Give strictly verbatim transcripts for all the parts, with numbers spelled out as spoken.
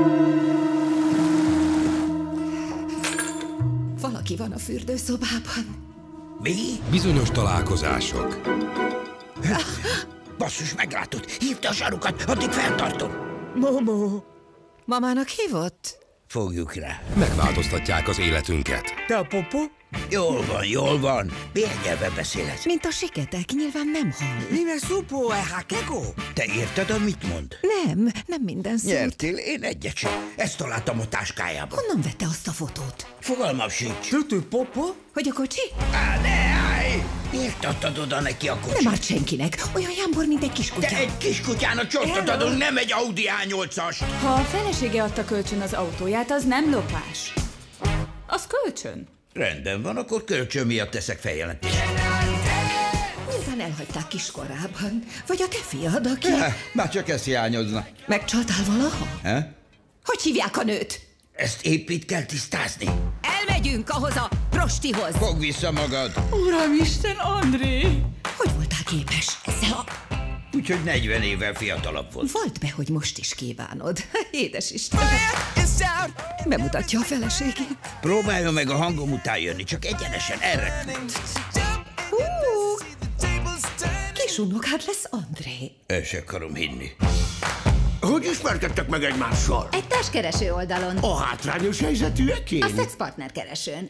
Valaki van a fürdőszobában. Mi? Bizonyos találkozások. Basszus, meglátod! Hívta a sarukat, addig feltartom! Momo. Mamának hívott? Fogjuk rá. Megváltoztatják az életünket. Te a popo? Jól van, jól van. Milyen nyelven beszélsz? Mint a siketek, nyilván nem hall. Mine supo e hakeko? Te érted, amit mond? Nem, nem minden szót. Nyertél, én egyet sem. Ezt találtam a táskájában. Honnan vette azt a fotót? Fogalmam sincs. Tutu popo? Hogy a kocsi? Á, ne állj! Miért adtad oda neki a kocsit? Nem árt senkinek. Olyan jámbor, mint egy kiskutya. Te egy kiskutyának csontot adunk, nem egy Audi á nyolcas. Ha a felesége adta kölcsön az autóját, az nem lopás. Az kölcsön. Rendben van, akkor kölcsön miatt teszek feljelentést. Nyilván elhagyták kiskorában. Vagy a te fiad, aki... Ja, már csak ezt hiányozna. Megcsaltál valaha? He? Hogy hívják a nőt? Ezt épp itt kell tisztázni. Elmegyünk ahhoz a prostihoz. Fogd vissza magad. Uramisten, André! Hogy voltál képes ezzel a... Úgyhogy negyven évvel fiatalabb volt. Volt be, hogy most is kívánod. Édes Isten. Bemutatja a feleségét. Próbálja meg a hangom után jönni, csak egyenesen erre. Hú, kis unokát lesz André. El se akarom hinni. Hogy ismerkedtek meg egymással? Egy társkereső oldalon. A hátrányos helyzetűekén? A szexpartner keresőn.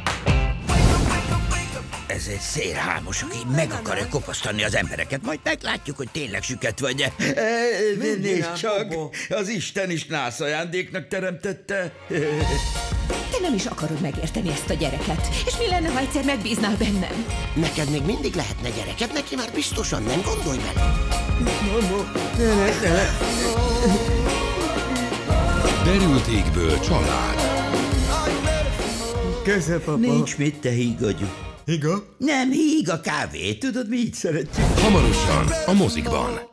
Ez egy szélhámos, aki meg akarja kopasztani az embereket. Majd meglátjuk, hogy tényleg süket vagy-e. Nézd csak, az Isten is nász ajándéknak teremtette. Te nem is akarod megérteni ezt a gyereket. És mi lenne, ha egyszer megbíznál bennem? Neked még mindig lehetne gyereked, neki már biztosan nem gondolj bele. Derült égből család. Keze, papa. Nincs mit, te hígagyú. Higa? Nem híg a kávé, tudod, mi így szeretjük. Hamarosan a mozikban.